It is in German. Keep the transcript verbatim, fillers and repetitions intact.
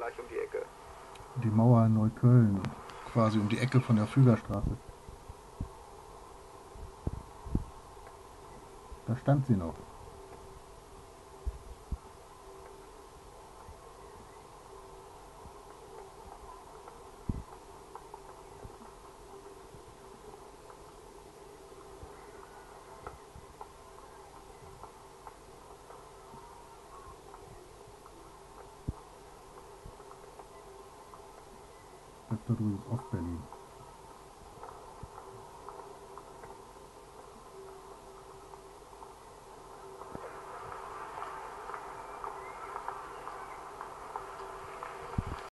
gleich um die Ecke. Die Mauer in Neukölln, quasi um die Ecke von der Fügerstraße. Da stand sie noch. Das da drüben ist Ostberlin.